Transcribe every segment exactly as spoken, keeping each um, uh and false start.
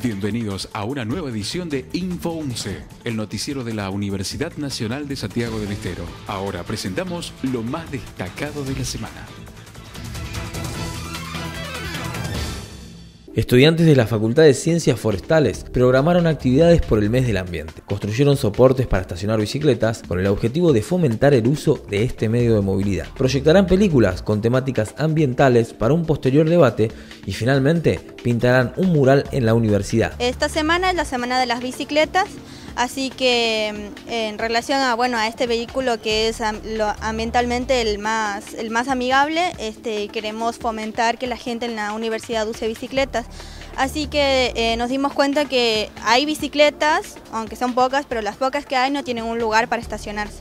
Bienvenidos a una nueva edición de Info once, el noticiero de la Universidad Nacional de Santiago del Estero. Ahora presentamos lo más destacado de la semana. Estudiantes de la Facultad de Ciencias Forestales programaron actividades por el mes del ambiente. Construyeron soportes para estacionar bicicletas con el objetivo de fomentar el uso de este medio de movilidad. Proyectarán películas con temáticas ambientales para un posterior debate y finalmente pintarán un mural en la universidad. Esta semana es la semana de las bicicletas, así que en relación a bueno a este vehículo que es lo, ambientalmente el más el más amigable, este, queremos fomentar que la gente en la universidad use bicicletas. Así que eh, nos dimos cuenta que hay bicicletas, aunque son pocas, pero las pocas que hay no tienen un lugar para estacionarse.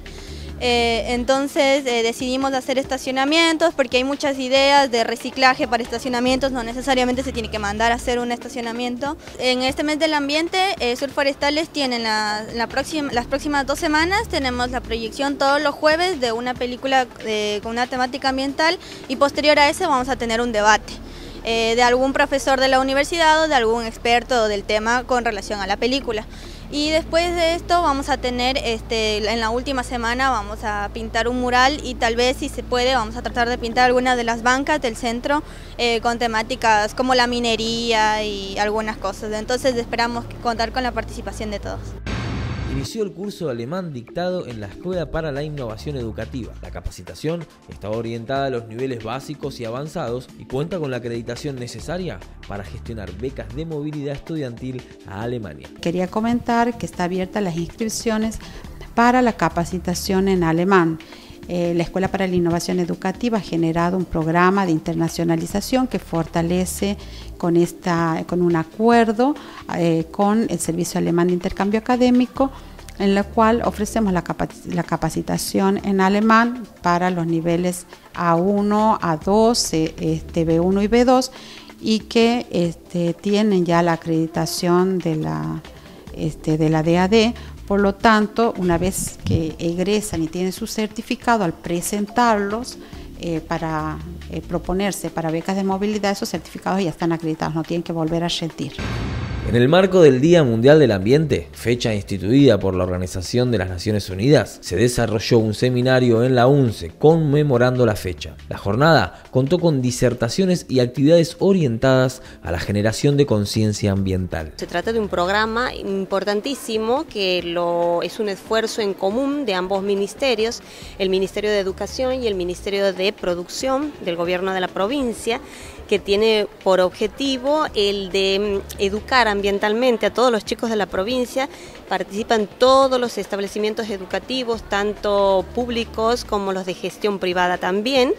Eh, entonces eh, decidimos hacer estacionamientos porque hay muchas ideas de reciclaje para estacionamientos, no necesariamente se tiene que mandar a hacer un estacionamiento. En este mes del ambiente, eh, Sur Forestales tienen la, la próxima, las próximas dos semanas, tenemos la proyección todos los jueves de una película eh, con una temática ambiental y posterior a eso vamos a tener un debate eh, de algún profesor de la universidad o de algún experto del tema con relación a la película. Y después de esto vamos a tener, este, en la última semana vamos a pintar un mural y tal vez si se puede vamos a tratar de pintar algunas de las bancas del centro eh, con temáticas como la minería y algunas cosas. Entonces esperamos contar con la participación de todos. Inició el curso de alemán dictado en la Escuela para la Innovación Educativa. La capacitación está orientada a los niveles básicos y avanzados y cuenta con la acreditación necesaria para gestionar becas de movilidad estudiantil a Alemania. Quería comentar que está abierta las inscripciones para la capacitación en alemán. Eh, la Escuela para la Innovación Educativa ha generado un programa de internacionalización que fortalece con, esta, con un acuerdo eh, con el Servicio Alemán de Intercambio Académico, en el cual ofrecemos la, capac- la capacitación en alemán para los niveles A uno, A dos, eh, este, B uno y B dos, y que este, tienen ya la acreditación de la, este, de la D A D. Por lo tanto, una vez que egresan y tienen su certificado, al presentarlos eh, para eh, proponerse para becas de movilidad, esos certificados ya están acreditados, no tienen que volver a rendir. En el marco del Día Mundial del Ambiente, fecha instituida por la Organización de las Naciones Unidas, se desarrolló un seminario en la UNCE conmemorando la fecha. La jornada contó con disertaciones y actividades orientadas a la generación de conciencia ambiental. Se trata de un programa importantísimo que lo, es un esfuerzo en común de ambos ministerios, el Ministerio de Educación y el Ministerio de Producción del Gobierno de la provincia, que tiene por objetivo el de educar ambientalmente a todos los chicos de la provincia. Participan todos los establecimientos educativos, tanto públicos como los de gestión privada también,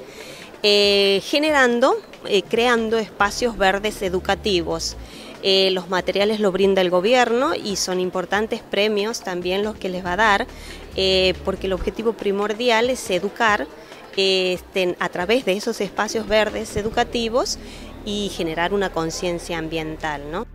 eh, generando, eh, creando espacios verdes educativos. Eh, los materiales lo brinda el gobierno y son importantes premios también los que les va a dar, eh, porque el objetivo primordial es educar Este, a través de esos espacios verdes educativos y generar una conciencia ambiental, ¿no?